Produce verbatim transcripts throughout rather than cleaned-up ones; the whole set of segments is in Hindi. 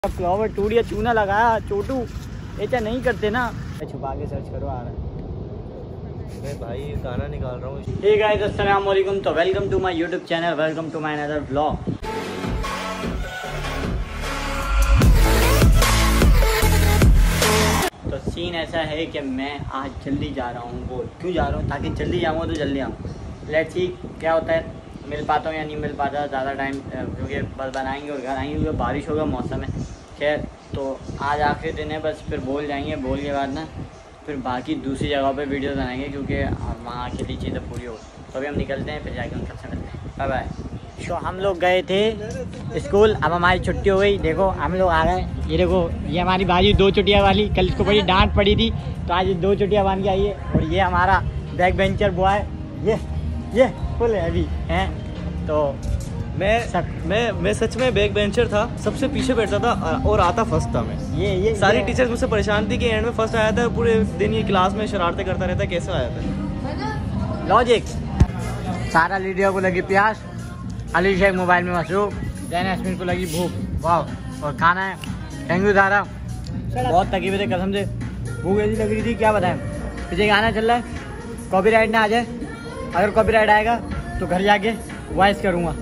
फ्लावर टूट या चूना लगाया छोटू ऐसा नहीं करते ना। छुपा के सर्च करो आ रहा है। मैं भाई गाना निकाल रहा हूँ। हे गाइस अस्सलाम वालेकुम, तो welcome to my YouTube channel, welcome to my another vlog. तो सीन ऐसा है कि मैं आज जल्दी जा रहा हूँ। वो क्यों जा रहा हूँ? ताकि जल्दी जाऊँगा तो जल्दी आऊँ। लेट्स सी क्या होता है, मिल पाता हूँ या नहीं मिल पाता ज़्यादा टाइम, क्योंकि बस बनाएंगे और घर आएंगे क्योंकि बारिश होगा मौसम है। खैर तो आज आखिरी दिन है, बस फिर बोल जाएंगे, बोल के बाद ना फिर बाकी दूसरी जगह पे वीडियो बनाएंगे क्योंकि वहाँ के लिए चीज़ें पूरी हो। तो अभी हम निकलते हैं, फिर जाके हम सबसे मिलते हैं। Bye bye. तो हम लोग गए थे स्कूल, अब हमारी छुट्टी हो गई। देखो हम लोग आ गए। ये देखो ये हमारी बाजी दो चुटिया वाली, कल इसको बड़ी डांट पड़ी थी तो आज दो चुटिया बांध के आई है। और ये हमारा बैक बेंचर बॉय, ये ये फुल हैवी हैं। तो मैं सक... मैं मैं सच में बैक बेंचर था, सबसे पीछे बैठता था और आता फर्स्ट था मैं। ये ये सारी टीचर्स मुझसे परेशान थी कि एंड में फर्स्ट आया था, पूरे दिन ये क्लास में शरारतें करता रहता है, कैसे आया था। लॉजिक सारा लीडियो को लगी प्यास, अली शेख मोबाइल में मसरूफ, जैन यास्मीन को लगी भूख। वाह, और खाना है। थैंक यू सारा, बहुत तकलीफ थे कसम से, भूख ऐसी लग रही थी क्या बताएं। पीछे गाना चल रहा है, कॉपीराइट ना आ जाए। अगर कॉपीराइट आएगा तो घर जाके वॉइस करूँगा।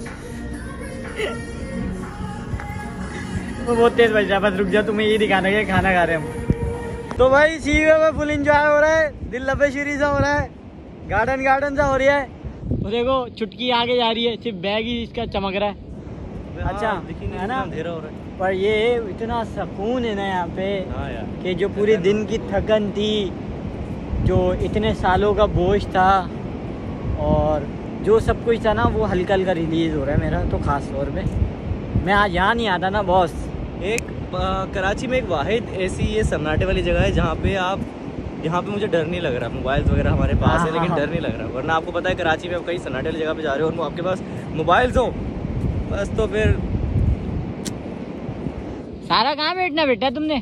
वो बहुत तेज बज रहा है, बस रुक जा, तुम्हें ये दिखाना है खाना खा रहे हैं हम। तो भाई सीवे में फुल एंजॉय हो रहा है, दिल लबे शीरी सा हो रहा है, गार्डन गार्डन सा हो रहा है। तो देखो चुटकी आगे जा रही है, सिर्फ बैग ही इसका चमक रहा है। अच्छा है ना, अंधेरा हो रहा है, पर ये इतना सुकून है ना यहाँ पे। हाँ यार, कि जो पूरे दिन की थकन थी, जो इतने सालों का बोझ था और जो सब कुछ था ना, वो हल्का हल्का रिलीज़ हो रहा है मेरा। तो ख़ास तौर पे मैं आज यहाँ नहीं आता ना बॉस। एक आ, कराची में एक वाहिद ऐसी ये सन्नाटे वाली जगह है जहाँ पे आप यहाँ पे मुझे डर नहीं लग रहा। मोबाइल वगैरह हमारे पास हाँ, है लेकिन हाँ, डर नहीं लग रहा। वरना आपको पता है कराची में आप कहीं सन्नाटे वाली जगह पे जा रहे हो और आपके पास मोबाइल्स हो बस, तो फिर सारा कहाँ बैठना बेटा तुमने?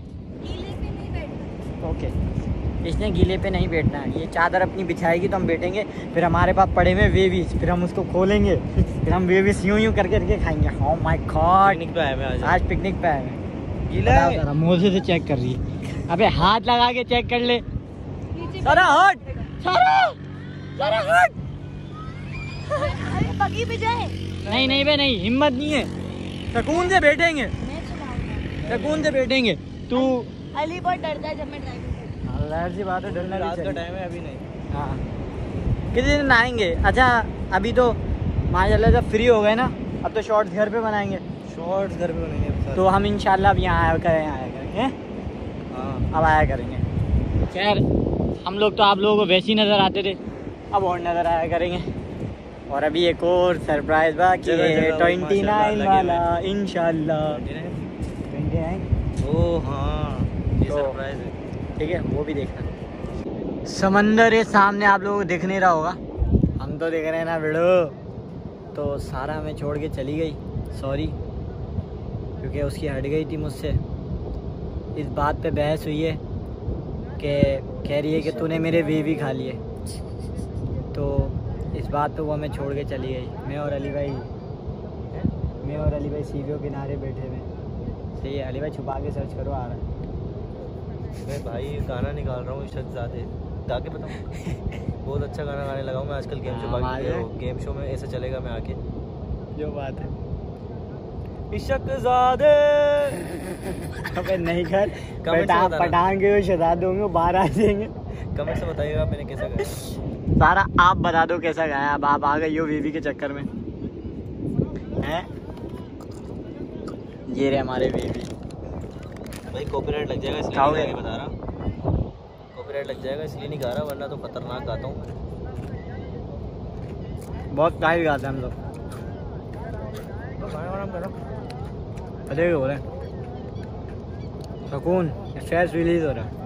ओके, इसने गीले पे नहीं बैठना। ये चादर अपनी बिछाएगी तो हम बैठेंगे। फिर हमारे पास पड़े हुए वेवीज, फिर हम उसको खोलेंगे, फिर हम वेवीज यूं यूं करके करके खाएंगे। ओह माय गॉड, पिकनिक पे आए मैं आज। आज पिकनिक पे आए हैं। गीला है, मोजे से चेक कर रही है। अबे हाथ लगा के चेक कर ले। सारा हट, सारा सारा हट। अरे बगी पे जाए। नहीं नहीं बे नहीं, हिम्मत नहीं है। सुकून से बैठेंगे, सुकून से बैठेंगे। तू अली बहुत डरता है जब मैं ड्राइविंग करती हूँ। जाहिर सी बात है, डरना रात का चाहिए। टाइम है, अभी नहीं। हाँ किसी दिन नहाएंगे। अच्छा अभी तो माशाल्लाह जब फ्री हो गए ना, अब तो शॉर्ट्स घर पे बनाएंगे। शॉर्ट्स घर पे बनेंगे तो हम इंशाल्लाह अब यहाँ आया करें, आया करेंगे। हाँ, अब आया करेंगे। खैर हम लोग तो आप लोगों को वैसे ही नज़र आते थे, अब और नज़र आया करेंगे। और अभी एक और सरप्राइज बाकी है, ट्वेंटी नाइन वाला इंशाल्लाह। ट्वेंटी नाइन ओह हाँ, ये तो- सरप्राइज है। ठीक है, वो भी देखना। समंदर है सामने, आप लोगों को दिख नहीं रहा होगा, हम तो देख रहे हैं ना वीडियो। तो सारा हमें छोड़ के चली गई, सॉरी, क्योंकि उसकी हट गई थी मुझसे। इस बात पे बहस हुई है कि कह रही है कि तूने मेरे वेवी खा लिए। तो इस बात पे वो हमें छोड़ के चली गई। मैं और अली भाई मैं और अली भाई सीढ़ियों किनारे बैठे हुए। सही है अली भाई, छुपा के सर्च करो आ रहा है। मैं भाई गाना निकाल रहा हूँ शहजादे, ताकि बताऊँ बहुत अच्छा गाना गाने लगा हूँ मैं आजकल गेम शो। बाकी गेम शो में ऐसे चलेगा मैं आके, जो बात है। शहजादे अबे नहीं कर, कमेंट से पठान बताना। पठान के शहजादे होंगे, बाहर आ जाएंगे। कमेंट से बताइएगा मैंने कैसा गाया। सारा आप बता दो कैसा गाया। अब आप आ गई हो वीवी के चक्कर में हैं। ये रहे हमारे वीवी। भाई कॉपीराइट लग जाएगा इसलिए खाओगे? नहीं बता रहा, कॉपीराइट लग जाएगा इसलिए नहीं गा रहा, वरना तो खतरनाक गाता हूँ। बहुत टाइट गाते हैं हम लोग। गाना वाना करो, अरे हो रहे हैं, सुकून, स्ट्रेस रिलीज हो रहा है।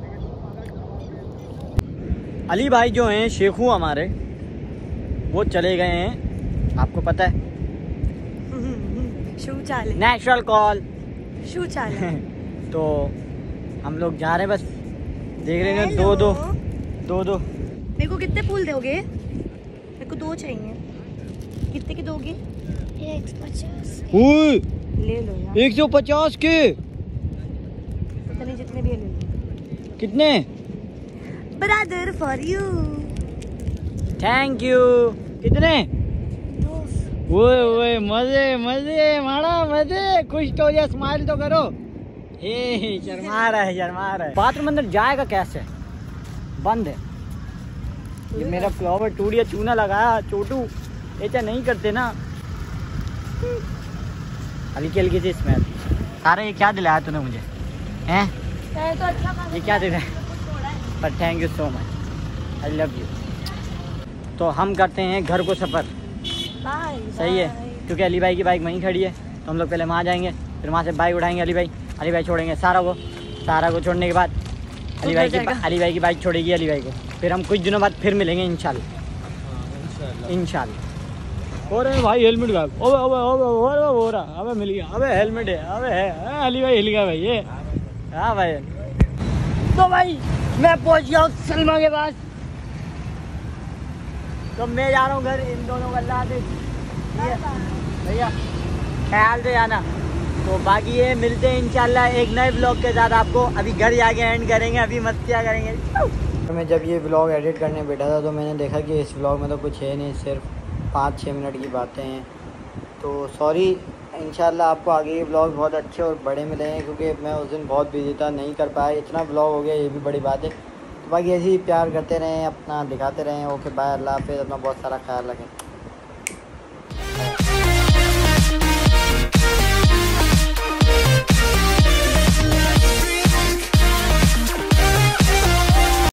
अली भाई जो हैं शेखू हमारे, वो चले गए हैं, आपको पता है, शू चाले नेचुरल कॉल। शू चाले। तो हम लोग जा रहे हैं, बस देख रहे हैं। दो दो दो दो मेरे को कितने फूल दोगे? मेरे को दो चाहिए। कितने के दोगे? एक पचास। ले लो यार, एक सौ पचास के इतने जितने भी है ले लो। कितने? Brother for you. Thank you. कितने? ओए ओए मजे मजे माड़ा मजे, खुश तो हो जा, स्माइल तो करो। हे शर्मा रहा है शर्मा रहा है। बाथरूम अंदर जाएगा कैसे? बंद है। ये मेरा फ्लावर टूट गया, चूना लगाया छोटू, ऐसा नहीं करते ना। हल्की हल्की सी स्मेल। सारे ये क्या दिलाया तूने मुझे? हैं? तो अच्छा ये क्या दे रहा है? पर thank you so much, I love you. तो हम करते हैं घर को सफ़र। सही है, क्योंकि अली भाई की बाइक वहीं खड़ी है, तो हम लोग पहले वहाँ जाएंगे, फिर वहाँ से बाइक उठाएंगे। अली भाई अली भाई छोड़ेंगे सारा को, सारा को छोड़ने के बाद अली भाई की अली भाई की बाइक छोड़ेगी अली भाई को। फिर हम कुछ दिनों बाद फिर मिलेंगे इंशाल्लाह इंशाल्लाह। और भाई हेलमेट गायब। ओबे ओबे ओबे ओबे हो रहा, अबे मिल गया, अबे हेलमेट है, अबे है अली भाई हिल गया भाई ये। हाँ भाई, तो भाई मैं पहुंच गया हूँ सलमा के पास, तो मैं जा रहा हूँ घर। इन दोनों का अल्लाह हाफिज़ भैया, ख्याल से जाना। तो बाकी ये मिलते हैं इंशाल्लाह एक नए ब्लॉग के साथ आपको। अभी घर जाके एंड करेंगे, अभी मस्तियाँ करेंगे। तो मैं जब ये ब्लॉग एडिट करने बैठा था तो मैंने देखा कि इस ब्लॉग में तो कुछ है नहीं, सिर्फ पाँच छः मिनट की बातें हैं। तो सॉरी, इंशाल्लाह आपको आगे ये ब्लॉग बहुत अच्छे और बड़े मिलेंगे, क्योंकि मैं उस दिन बहुत बिजी था, नहीं कर पाया। इतना ब्लॉग हो गया, ये भी बड़ी बात है। तो बाकी ऐसे ही प्यार करते रहें, अपना दिखाते रहें। ओके बाय, अल्लाह हाफिज़, अपना बहुत सारा ख्याल रखें।